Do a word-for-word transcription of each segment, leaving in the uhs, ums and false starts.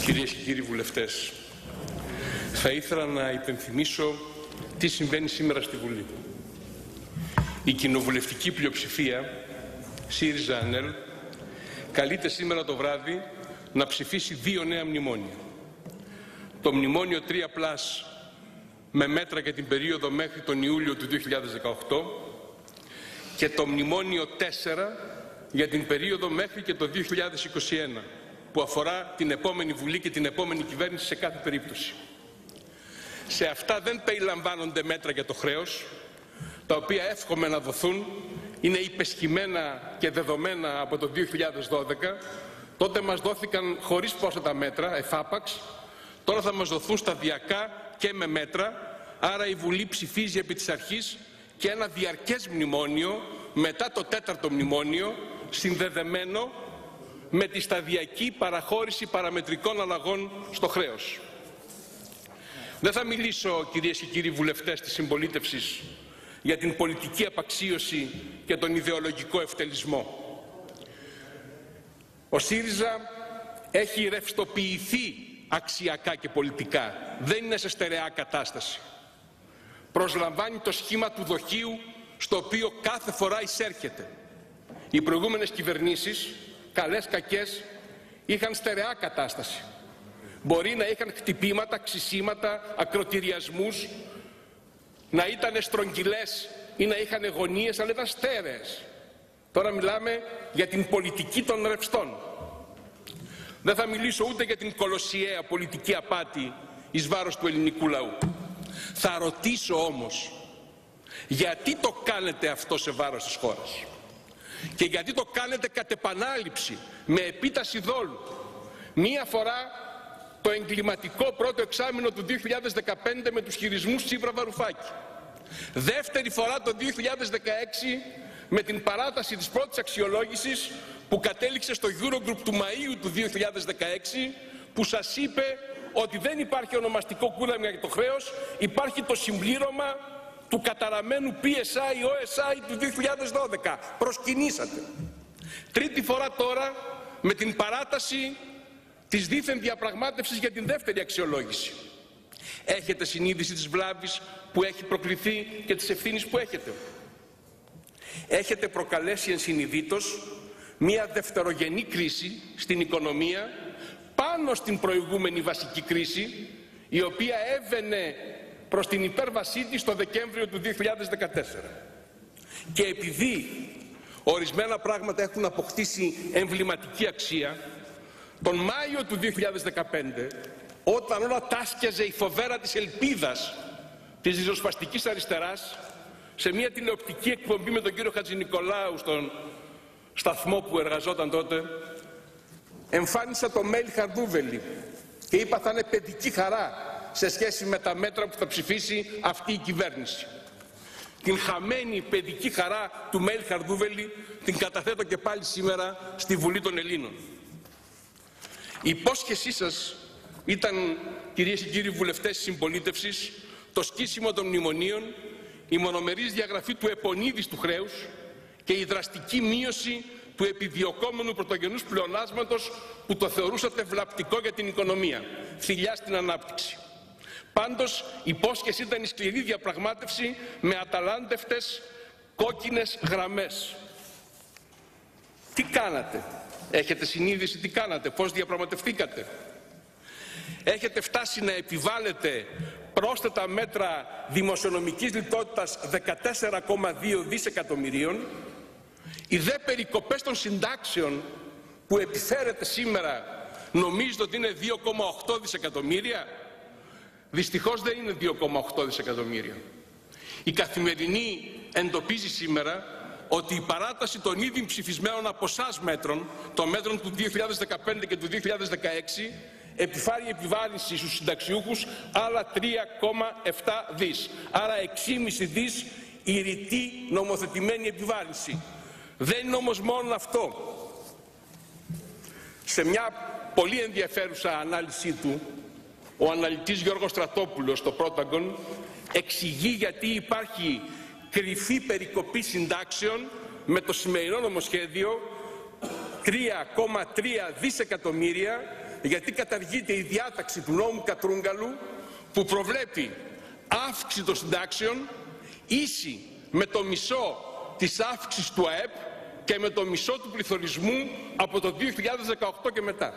Κυρίες και κύριοι βουλευτές, θα ήθελα να υπενθυμίσω τι συμβαίνει σήμερα στη Βουλή. Η κοινοβουλευτική πλειοψηφία, ΣΥΡΙΖΑ-ΑΝΕΛ, καλείται σήμερα το βράδυ να ψηφίσει δύο νέα μνημόνια. Το μνημόνιο τρία πλας με μέτρα για την περίοδο μέχρι τον Ιούλιο του δύο χιλιάδες δεκαοκτώ και το μνημόνιο τέσσερα για την περίοδο μέχρι και το δύο χιλιάδες είκοσι ένα, που αφορά την επόμενη Βουλή και την επόμενη κυβέρνηση σε κάθε περίπτωση. Σε αυτά δεν περιλαμβάνονται μέτρα για το χρέος, τα οποία εύχομαι να δοθούν, είναι υπεσχημένα και δεδομένα από το δύο χιλιάδες δώδεκα, τότε μας δόθηκαν χωρίς πρόσθετα μέτρα, εφάπαξ, τώρα θα μας δοθούν σταδιακά και με μέτρα, άρα η Βουλή ψηφίζει επί της αρχής και ένα διαρκές μνημόνιο μετά το τέταρτο μνημόνιο, συνδεδεμένο με τη σταδιακή παραχώρηση παραμετρικών αλλαγών στο χρέος. Δεν θα μιλήσω, κυρίες και κύριοι βουλευτές της συμπολίτευσης, για την πολιτική απαξίωση και τον ιδεολογικό ευτελισμό. Ο ΣΥΡΙΖΑ έχει ρευστοποιηθεί αξιακά και πολιτικά. Δεν είναι σε στερεά κατάσταση. Προσλαμβάνει το σχήμα του δοχείου στο οποίο κάθε φορά εισέρχεται. Οι προηγούμενες κυβερνήσεις, καλές κακές, είχαν στερεά κατάσταση. Μπορεί να είχαν χτυπήματα, ξυσίματα, ακροτηριασμούς, να ήταν στρογγυλές ή να είχαν γωνίες, αλλά ήταν στέρεες. Τώρα μιλάμε για την πολιτική των ρευστών. Δεν θα μιλήσω ούτε για την κολοσιαία πολιτική απάτη εις βάρος του ελληνικού λαού. Θα ρωτήσω όμως, γιατί το κάνετε αυτό σε βάρος της χώρας? Και γιατί το κάνετε κατ' επανάληψη, με επίταση δόλου? Μία φορά το εγκληματικό πρώτο εξάμηνο του δύο χιλιάδες δεκαπέντε με τους χειρισμούς Τσίπρα-Βαρουφάκη. Δεύτερη φορά το δύο χιλιάδες δεκαέξι με την παράταση της πρώτης αξιολόγησης που κατέληξε στο Eurogroup του Μαΐου του δύο χιλιάδες δεκαέξι, που σας είπε ότι δεν υπάρχει ονομαστικό κούρεμα για το χρέος, υπάρχει το συμπλήρωμα του καταραμένου πι ες άι ο ες άι του δύο χιλιάδες δώδεκα. Προσκυνήσατε. Τρίτη φορά τώρα με την παράταση της δίθεν διαπραγμάτευσης για την δεύτερη αξιολόγηση. Έχετε συνείδηση της βλάβης που έχει προκληθεί και της ευθύνης που έχετε? Έχετε προκαλέσει ενσυνειδήτως μια δευτερογενή κρίση στην οικονομία πάνω στην προηγούμενη βασική κρίση, η οποία έβαινε προς την υπέρβασή της το Δεκέμβριο του δύο χιλιάδες δεκατέσσερα. Και επειδή ορισμένα πράγματα έχουν αποκτήσει εμβληματική αξία, τον Μάιο του δύο χιλιάδες δεκαπέντε, όταν όλα τάσκιαζε η φοβέρα της ελπίδας της ριζοσπαστικής αριστεράς, σε μια τηλεοπτική εκπομπή με τον κύριο Χατζηνικολάου στον σταθμό που εργαζόταν τότε, εμφάνισα το Μέλι Χαρδούβελη και είπα θα είναι παιδική χαρά σε σχέση με τα μέτρα που θα ψηφίσει αυτή η κυβέρνηση. Την χαμένη παιδική χαρά του Μέλι Χαρδούβελη την καταθέτω και πάλι σήμερα στη Βουλή των Ελλήνων. Η υπόσχεσή σας ήταν, κυρίες και κύριοι βουλευτές της συμπολίτευσης, το σκίσιμο των μνημονίων, η μονομερής διαγραφή του επονίδης του χρέους και η δραστική μείωση του επιδιωκόμενου πρωτογενούς πλεονάσματος που το θεωρούσατε βλαπτικό για την οικονομία, θηλιά στην ανάπτυξη. Πάντως, η υπόσχεση ήταν η σκληρή διαπραγμάτευση με αταλάντευτες κόκκινες γραμμές. Τι κάνατε? Έχετε συνείδηση τι κάνατε? Πώς διαπραγματευτήκατε? Έχετε φτάσει να επιβάλλετε πρόσθετα μέτρα δημοσιονομικής λιτότητας δεκατέσσερα κόμμα δύο δισεκατομμυρίων. Οι δε περικοπές των συντάξεων που επιφέρετε σήμερα νομίζετε ότι είναι δύο κόμμα οκτώ δισεκατομμύρια. Δυστυχώς δεν είναι δύο κόμμα οκτώ δισεκατομμύρια. Η Καθημερινή εντοπίζει σήμερα ότι η παράταση των ήδη ψηφισμένων από εσάς μέτρων, των μέτρων του δύο χιλιάδες δεκαπέντε και του δύο χιλιάδες δεκαέξι, επιφάρει επιβάρυνση στους συνταξιούχους άλλα τρία κόμμα επτά δις. Άρα έξι κόμμα πέντε δις η ρητή νομοθετημένη επιβάρυνση. Δεν είναι όμως μόνο αυτό. Σε μια πολύ ενδιαφέρουσα ανάλυση του, ο αναλυτής Γιώργος Στρατόπουλος στο Πρόταγκον εξηγεί γιατί υπάρχει κρυφή περικοπή συντάξεων με το σημερινό νομοσχέδιο τρία κόμμα τρία δισεκατομμύρια γιατί καταργείται η διάταξη του νόμου Κατρούγκαλου που προβλέπει αύξηση των συντάξεων ίση με το μισό της αύξησης του ΑΕΠ και με το μισό του πληθωρισμού από το δύο χιλιάδες δεκαοκτώ και μετά.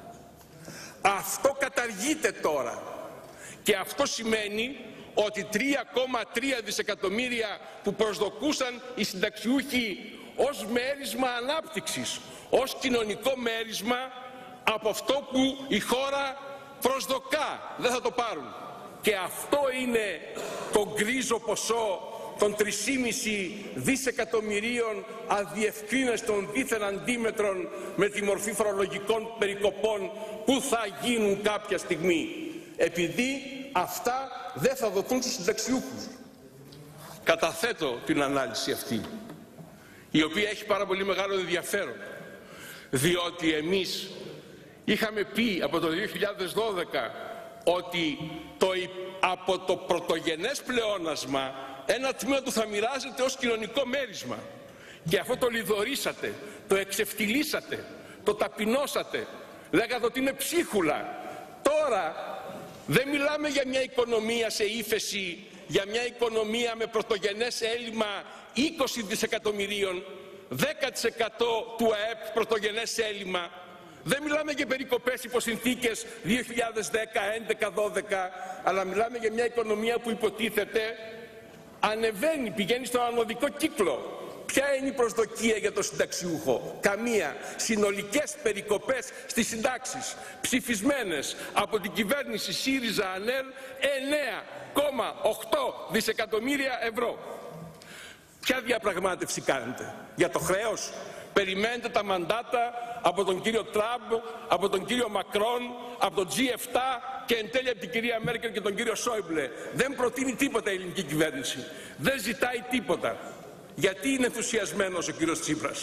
Αυτό καταργείται τώρα και αυτό σημαίνει ότι τρία κόμμα τρία δισεκατομμύρια που προσδοκούσαν οι συνταξιούχοι ως μέρισμα ανάπτυξης, ως κοινωνικό μέρισμα από αυτό που η χώρα προσδοκά, δεν θα το πάρουν. Και αυτό είναι το γκρίζο ποσό των τρία κόμμα πέντε δισεκατομμυρίων αδιευκρίνευτων δίθεν αντίμετρων με τη μορφή φορολογικών περικοπών που θα γίνουν κάποια στιγμή, επειδή αυτά δεν θα δοθούν στους συνταξιούχους. Καταθέτω την ανάλυση αυτή, η οποία έχει πάρα πολύ μεγάλο ενδιαφέρον, διότι εμείς είχαμε πει από το δύο χιλιάδες δώδεκα ότι το, από το πρωτογενές πλεόνασμα ένα τμήμα του θα μοιράζεται ως κοινωνικό μέρισμα, και αυτό το λιδωρήσατε, το εξευτυλίσατε, το ταπεινώσατε, λέγατε ότι είναι ψίχουλα. Τώρα δεν μιλάμε για μια οικονομία σε ύφεση, για μια οικονομία με πρωτογενές έλλειμμα είκοσι δισεκατομμυρίων, δέκα τοις εκατό του ΑΕΠ πρωτογενές έλλειμμα. Δεν μιλάμε για περικοπές υπό συνθήκες δύο χιλιάδες δέκα, έντεκα, δώδεκα, αλλά μιλάμε για μια οικονομία που υποτίθεται ανεβαίνει, πηγαίνει στον ανωδικό κύκλο. Ποια είναι η προσδοκία για το συνταξιούχο? Καμία. Συνολικές περικοπές στις συντάξεις ψηφισμένες από την κυβέρνηση ΣΥΡΙΖΑ-ΑΝΕΛ εννέα κόμμα οκτώ δισεκατομμύρια ευρώ. Ποια διαπραγμάτευση κάνετε? Για το χρέος? Περιμένετε τα μαντάτα από τον κύριο Τραμπ, από τον κύριο Μακρόν, από τον τζι επτά και εν τέλει από την κυρία Μέρκελ και τον κύριο Σόιμπλε. Δεν προτείνει τίποτα η ελληνική κυβέρνηση. Δεν ζητάει τίποτα. Γιατί είναι ενθουσιασμένος ο κύριος Τσίπρας?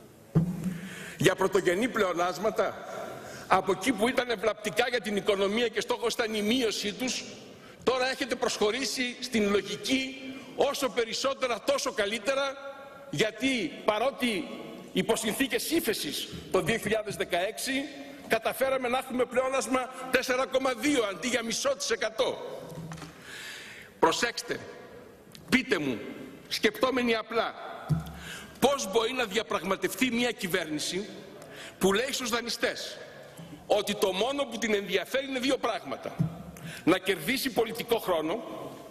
Για πρωτογενή πλεονάσματα? Από εκεί που ήταν ευλαπτικά για την οικονομία και στόχος ήταν η μείωσή τους, τώρα έχετε προσχωρήσει στην λογική όσο περισσότερα τόσο καλύτερα, γιατί παρότι υπό συνθήκες ύφεσης το δύο χιλιάδες δεκαέξι καταφέραμε να έχουμε πλεόνασμα τέσσερα κόμμα δύο αντί για μισό της εκατό. Προσέξτε, πείτε μου, σκεπτόμενοι απλά, πώς μπορεί να διαπραγματευτεί μια κυβέρνηση που λέει στους δανειστές ότι το μόνο που την ενδιαφέρει είναι δύο πράγματα: να κερδίσει πολιτικό χρόνο,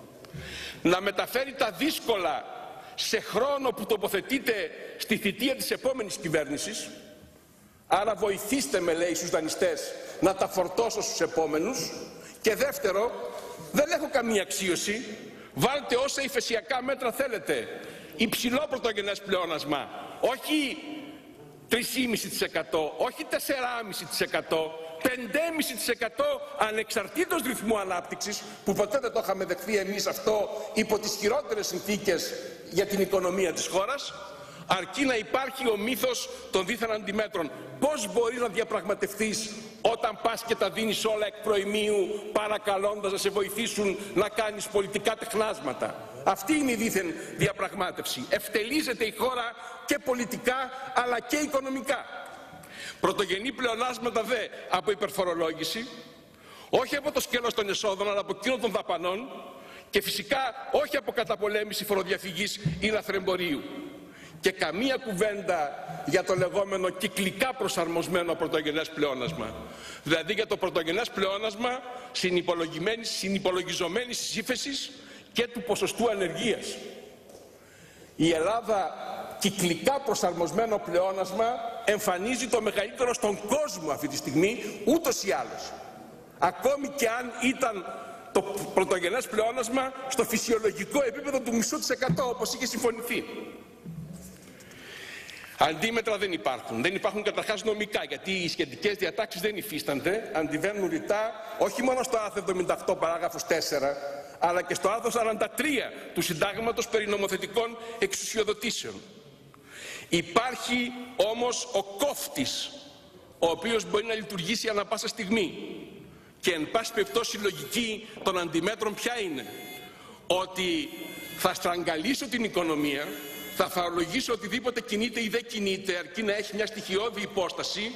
να μεταφέρει τα δύσκολα σε χρόνο που τοποθετείται στη θητεία της επόμενης κυβέρνησης. Άρα βοηθήστε με, λέει στους δανειστές, να τα φορτώσω στους επόμενους. Και δεύτερο, δεν έχω καμία αξίωση, βάλτε όσα υφεσιακά μέτρα θέλετε, υψηλό πρωτογενές πλεόνασμα, όχι τρία κόμμα πέντε τοις εκατό, όχι τέσσερα κόμμα πέντε τοις εκατό, πέντε κόμμα πέντε τοις εκατό ανεξαρτήτως ρυθμού ανάπτυξης, που ποτέ δεν το είχαμε δεχθεί εμείς αυτό υπό τις χειρότερες συνθήκες για την οικονομία της χώρας, αρκεί να υπάρχει ο μύθος των δίθεν αντιμέτρων. Πώς μπορείς να διαπραγματευτείς όταν πας και τα δίνεις όλα εκ προημίου, παρακαλώντας να σε βοηθήσουν να κάνεις πολιτικά τεχνάσματα? Αυτή είναι η δίθεν διαπραγμάτευση. Ευτελίζεται η χώρα και πολιτικά αλλά και οικονομικά. Πρωτογενή πλεονάσματα δε από υπερφορολόγηση, όχι από το σκέλος των εσόδων αλλά από εκείνο των δαπανών, και φυσικά όχι από καταπολέμηση φοροδιαφυγής ή λαθρεμπορίου. Και καμία κουβέντα για το λεγόμενο κυκλικά προσαρμοσμένο πρωτογενές πλεόνασμα. Δηλαδή για το πρωτογενές πλεόνασμα συνυπολογιζομένης της ύφεσης και του ποσοστού ανεργίας. Η Ελλάδα κυκλικά προσαρμοσμένο πλεόνασμα εμφανίζει το μεγαλύτερο στον κόσμο αυτή τη στιγμή, ούτως ή άλλως. Ακόμη και αν ήταν το πρωτογενές πλεόνασμα στο φυσιολογικό επίπεδο του μισού της εκατό, όπως είχε συμφωνηθεί. Αντίμετρα δεν υπάρχουν. Δεν υπάρχουν καταρχάς νομικά, γιατί οι σχετικές διατάξεις δεν υφίστανται. Αντιβαίνουν ρητά όχι μόνο στο άρθρο εβδομήντα οκτώ παράγραφος τέσσερα, αλλά και στο άρθρο σαράντα τρία του Συντάγματος περί νομοθετικών εξουσιοδοτήσεων. Υπάρχει όμως ο κόφτης, ο οποίος μπορεί να λειτουργήσει ανά πάσα στιγμή. Και εν πάση περιπτώσει η λογική των αντιμέτρων ποια είναι? Ότι θα στραγγαλίσω την οικονομία, θα φορολογήσω οτιδήποτε κινείται ή δεν κινείται, αρκεί να έχει μια στοιχειώδη υπόσταση,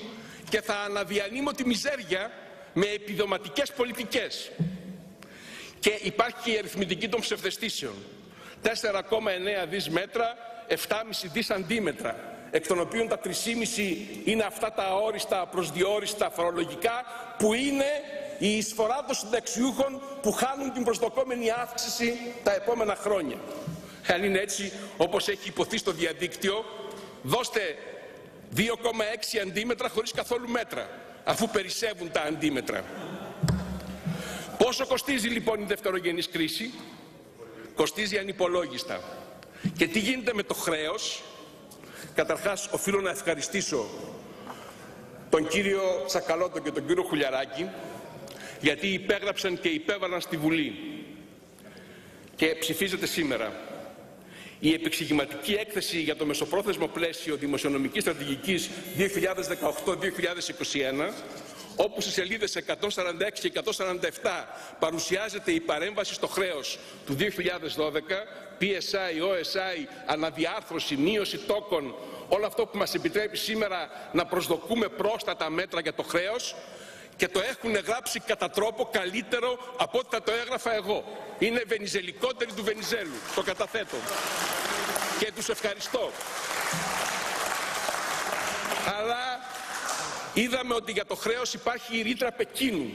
και θα αναδιανύμω τη μιζέρια με επιδοματικές πολιτικές. Και υπάρχει και η αριθμητική των ψευδαισθήσεων. τέσσερα κόμμα εννέα δις μέτρα, επτά κόμμα πέντε δις αντίμετρα, εκ των οποίων τα τρία κόμμα πέντε είναι αυτά τα αόριστα προσδιορίστα φορολογικά, που είναι η εισφορά των συνταξιούχων που χάνουν την προσδοκόμενη αύξηση τα επόμενα χρόνια. Αν είναι έτσι όπως έχει υποθεί στο διαδίκτυο, δώστε δύο κόμμα έξι αντίμετρα χωρίς καθόλου μέτρα, αφού περισσεύουν τα αντίμετρα. Πόσο κοστίζει λοιπόν η δευτερογενής κρίση? Κοστίζει ανυπολόγιστα. Και τι γίνεται με το χρέος? Καταρχάς οφείλω να ευχαριστήσω τον κύριο Τσακαλώτο και τον κύριο Χουλιαράκη, γιατί υπέγραψαν και υπέβαλαν στη Βουλή και ψηφίζεται σήμερα η επεξηγηματική έκθεση για το μεσοπρόθεσμο πλαίσιο δημοσιονομικής στρατηγικής δύο χιλιάδες δεκαοκτώ δύο χιλιάδες είκοσι ένα, όπου στις σελίδες εκατόν σαράντα έξι και εκατόν σαράντα επτά παρουσιάζεται η παρέμβαση στο χρέος του δύο χιλιάδες δώδεκα, πι ες άι, ο ες άι, αναδιάρθρωση, μείωση τόκων, όλο αυτό που μας επιτρέπει σήμερα να προσδοκούμε πρόστατα μέτρα για το χρέος, και το έχουν γράψει κατά τρόπο καλύτερο από ό,τι θα το έγραφα εγώ. Είναι βενιζελικότεροι του Βενιζέλου. Το καταθέτω. Και τους ευχαριστώ. Αλλά είδαμε ότι για το χρέος υπάρχει η ρήτρα Πεκίνου.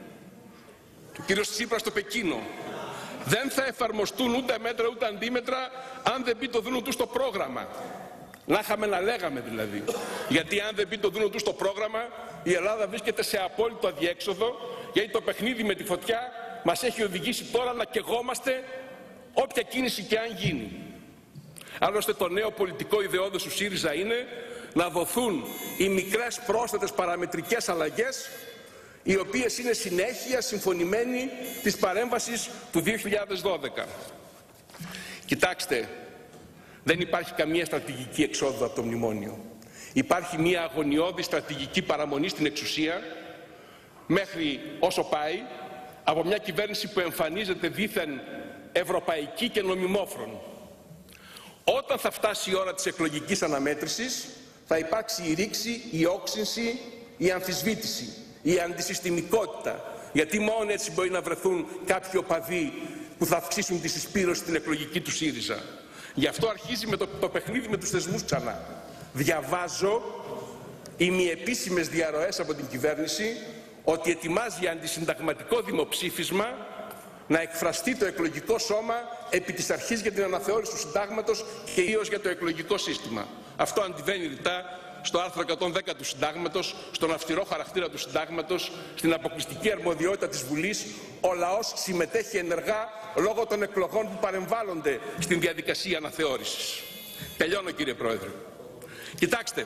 Του κύριου Τσίπρα στο Πεκίνο. Δεν θα εφαρμοστούν ούτε μέτρα ούτε αντίμετρα αν δεν μπει το δούνο του στο πρόγραμμα. Να είχαμε να λέγαμε δηλαδή. Γιατί αν δεν μπει το δούνο του στο πρόγραμμα, η Ελλάδα βρίσκεται σε απόλυτο αδιέξοδο, γιατί το παιχνίδι με τη φωτιά μας έχει οδηγήσει τώρα να καιγόμαστε όποια κίνηση και αν γίνει. Άλλωστε το νέο πολιτικό ιδεώδες του ΣΥΡΙΖΑ είναι να δοθούν οι μικρές πρόσθετες παραμετρικές αλλαγές, οι οποίες είναι συνέχεια συμφωνημένη της παρέμβασης του δύο χιλιάδες δώδεκα. Κοιτάξτε, δεν υπάρχει καμία στρατηγική εξόδου από το μνημόνιο. Υπάρχει μια αγωνιώδη στρατηγική παραμονή στην εξουσία μέχρι όσο πάει, από μια κυβέρνηση που εμφανίζεται δήθεν ευρωπαϊκή και νομιμόφρον. Όταν θα φτάσει η ώρα της εκλογικής αναμέτρησης, θα υπάρξει η ρήξη, η όξυνση, η αμφισβήτηση, η αντισυστημικότητα, γιατί μόνο έτσι μπορεί να βρεθούν κάποιοι οπαδοί που θα αυξήσουν τη συσπήρωση στην εκλογική του ΣΥΡΙΖΑ. Γι' αυτό αρχίζει με το, το παιχνίδι με τους θεσμούς ξανά. Διαβάζω ημιεπίσημες διαρροές από την κυβέρνηση ότι ετοιμάζει αντισυνταγματικό δημοψήφισμα να εκφραστεί το εκλογικό σώμα επί της αρχής για την αναθεώρηση του συντάγματος και ιδίως για το εκλογικό σύστημα. Αυτό αντιβαίνει ρητά στο άρθρο εκατόν δέκα του συντάγματος, στον αυστηρό χαρακτήρα του συντάγματος, στην αποκλειστική αρμοδιότητα της Βουλής. Ο λαός συμμετέχει ενεργά λόγω των εκλογών που παρεμβάλλονται στην διαδικασία αναθεώρησης. Τελειώνω, κύριε Πρόεδρε. Κοιτάξτε,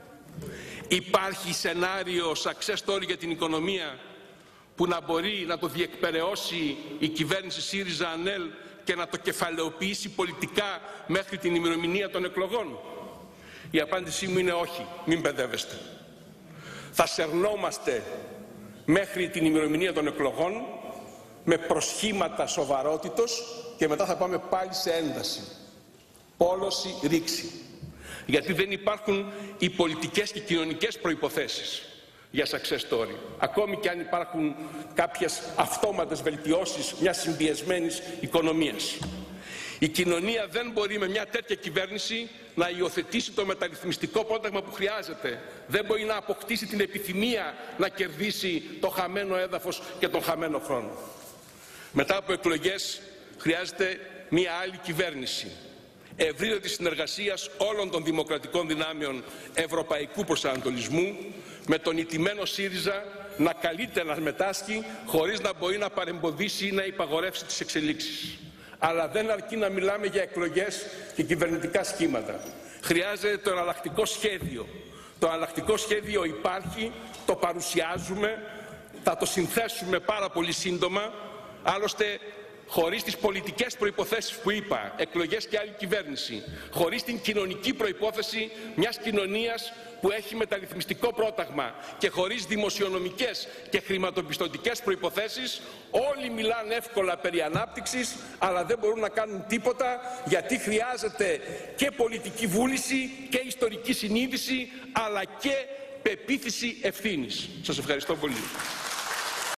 υπάρχει σενάριο success story για την οικονομία που να μπορεί να το διεκπεραιώσει η κυβέρνηση ΣΥΡΙΖΑ-ΑΝΕΛ και να το κεφαλαιοποιήσει πολιτικά μέχρι την ημερομηνία των εκλογών? Η απάντησή μου είναι όχι, μην μπερδεύεστε. Θα σερνόμαστε μέχρι την ημερομηνία των εκλογών με προσχήματα σοβαρότητος και μετά θα πάμε πάλι σε ένταση, πόλωση, ρήξη. Γιατί δεν υπάρχουν οι πολιτικές και κοινωνικές προϋποθέσεις για success story. Ακόμη και αν υπάρχουν κάποιες αυτόματες βελτιώσεις μιας συμπιεσμένης οικονομίας. Η κοινωνία δεν μπορεί με μια τέτοια κυβέρνηση να υιοθετήσει το μεταρρυθμιστικό πρόταγμα που χρειάζεται. Δεν μπορεί να αποκτήσει την επιθυμία να κερδίσει το χαμένο έδαφος και τον χαμένο χρόνο. Μετά από εκλογές χρειάζεται μια άλλη κυβέρνηση ευρύτερης συνεργασίας όλων των δημοκρατικών δυνάμεων ευρωπαϊκού προσανατολισμού, με τον ηττημένο ΣΥΡΙΖΑ να καλείται να μετάσχει χωρίς να μπορεί να παρεμποδίσει ή να υπαγορεύσει τις εξελίξεις. Αλλά δεν αρκεί να μιλάμε για εκλογές και κυβερνητικά σχήματα. Χρειάζεται το εναλλακτικό σχέδιο. Το εναλλακτικό σχέδιο υπάρχει, το παρουσιάζουμε, θα το συνθέσουμε πάρα πολύ σύντομα. Άλλωστε, χωρίς τις πολιτικές προϋποθέσεις που είπα, εκλογές και άλλη κυβέρνηση, χωρίς την κοινωνική προϋπόθεση μιας κοινωνίας που έχει μεταρρυθμιστικό πρόταγμα και χωρίς δημοσιονομικές και χρηματοπιστωτικές προϋποθέσεις, όλοι μιλάνε εύκολα περί ανάπτυξης, αλλά δεν μπορούν να κάνουν τίποτα, γιατί χρειάζεται και πολιτική βούληση και ιστορική συνείδηση, αλλά και πεποίθηση ευθύνης. Σας ευχαριστώ πολύ.